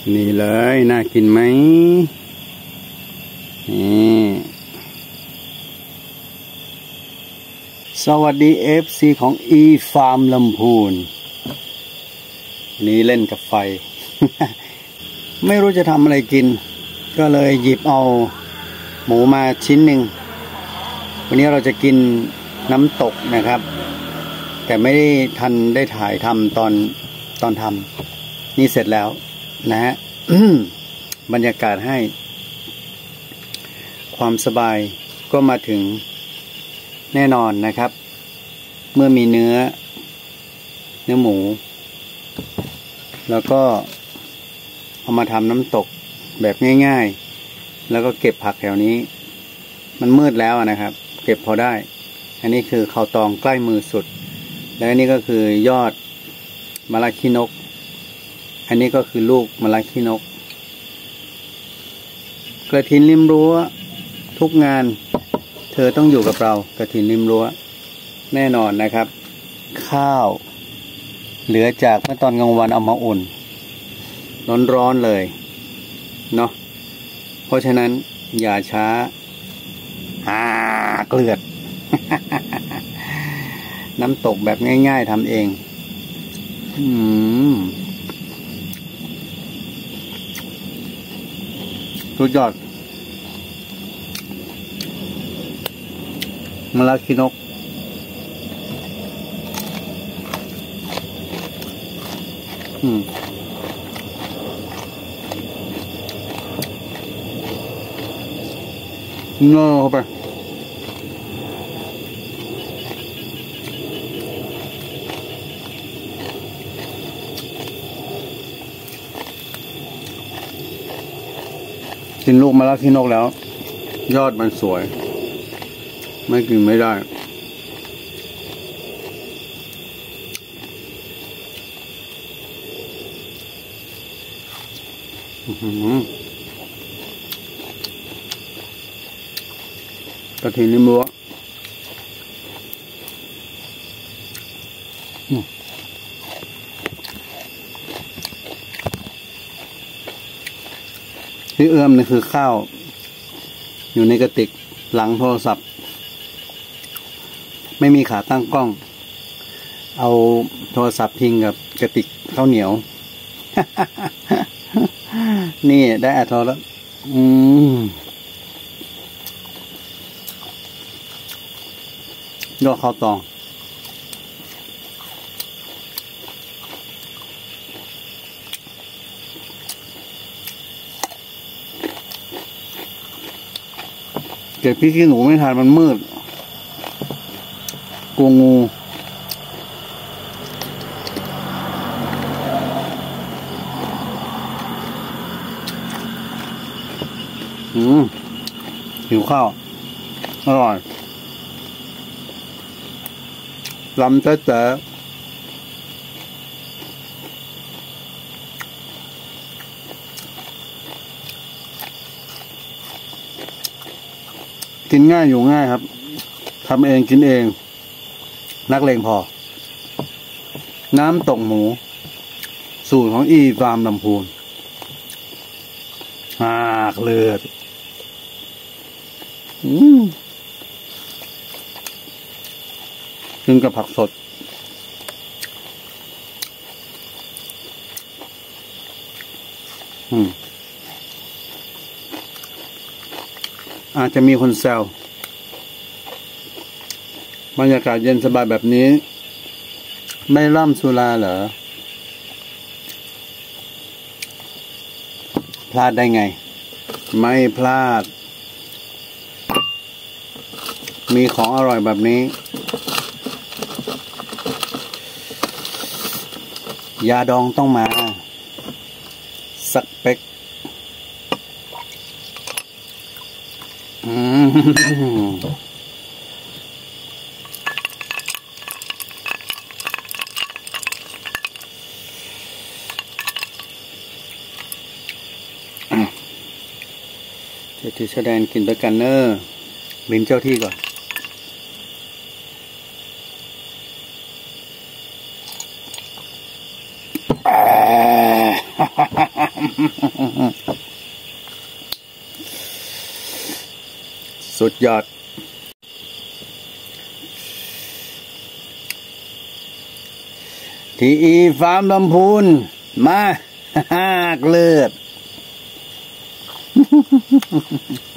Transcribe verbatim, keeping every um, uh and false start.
นี่เลยน่ากินไหมนี่สวัสดี เอฟ ซี ของ อี ฟาร์ม ลำพูนนี่เล่นกับไฟ ไม่รู้จะทำอะไรกินก็เลยหยิบเอาหมูมาชิ้นหนึ่งวันนี้เราจะกินน้ำตกนะครับแต่ไม่ได้ทันได้ถ่ายทำตอนตอนทำนี่เสร็จแล้วนะฮะ บรรยากาศให้ความสบายก็มาถึงแน่นอนนะครับเมื่อมีเนื้อเนื้อหมูแล้วก็เอามาทำน้ำตกแบบง่ายๆแล้วก็เก็บผักแถวนี้มันมืดแล้วนะครับเก็บพอได้อันนี้คือข้าวตองใกล้มือสุดแล้วอันนี้ก็คือยอดมะระขี้นกอันนี้ก็คือลูกมะระขี้นกกระถินริมรั้วทุกงานเธอต้องอยู่กับเรากระถินริมรั้วแน่นอนนะครับข้าวเหลือจากเมื่อตอนกลางวันเอามาอุ่นร้อนๆเลยเนาะเพราะฉะนั้นอย่าช้าหาเกลือด น้ำตกแบบง่ายๆทำเองอืมสุดยอดมะระขี้นกอืมเงาเข้าไปกินลูกมะระขี้นกแล้วยอดมันสวยไม่กินไม่ได้กระถิ่นริมรั้วที่เอื้อมนี่คือข้าวอยู่ในกระติกหลังโทรศัพท์ไม่มีขาตั้งกล้องเอาโทรศัพท์พิงกับกระติกข้าวเหนียว นี่ได้อัดแล้ว อืมยอดข้าวตองเก็บพริกขี้หนูไม่ทันมันมืดกลัวงูอืมหิวข้าวอร่อยลำแต่แต่กินง่ายอยู่ง่ายครับทำเองกินเองนักเลงพอน้ำตกหมูสูตรของอีฟาร์มลำพูนหากเลือดอืมกินกับผักสดอืมอาจจะมีคนแซวบรรยากาศเย็นสบายแบบนี้ไม่ร่ำสุราเหรอพลาดได้ไงไม่พลาดมีของอร่อยแบบนี้ยาดองต้องมาสักเป๊กอืมเจ้าที่แสดงกินด้วยกันเนอร์บินเจ้าที่ก่อนสุดยอดทีอีฟาร์มลำพูนมา หากเลือด